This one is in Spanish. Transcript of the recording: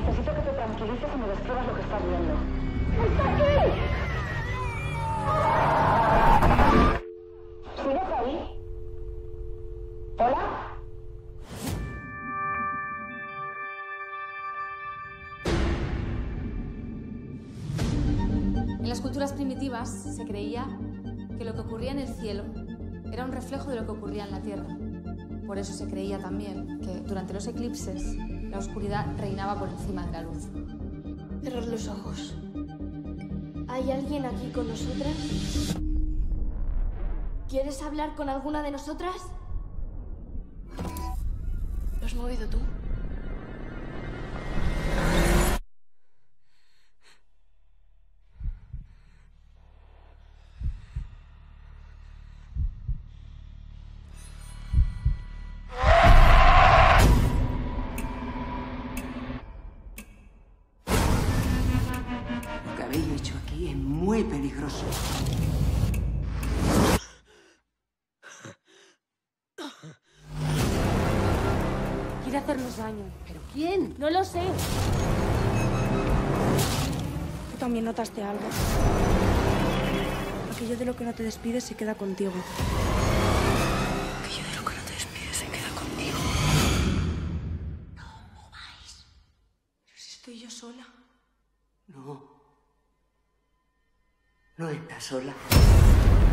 Necesito que te tranquilices y me describas lo que estás viendo. ¡Está aquí! ¿Sigues ahí? ¿Hola? En las culturas primitivas se creía que lo que ocurría en el cielo era un reflejo de lo que ocurría en la tierra. Por eso se creía también que durante los eclipses la oscuridad reinaba por encima de la luz. Cerrar los ojos. ¿Hay alguien aquí con nosotras? ¿Quieres hablar con alguna de nosotras? ¿Lo has movido tú? Lo que habéis hecho aquí es muy peligroso. Quiere hacernos daño. ¿Pero quién? No lo sé. Tú también notaste algo. Aquello de lo que no te despides se queda contigo. Aquello de lo que no te despides se queda contigo. No mováis. Pero si estoy yo sola. No. No estás sola.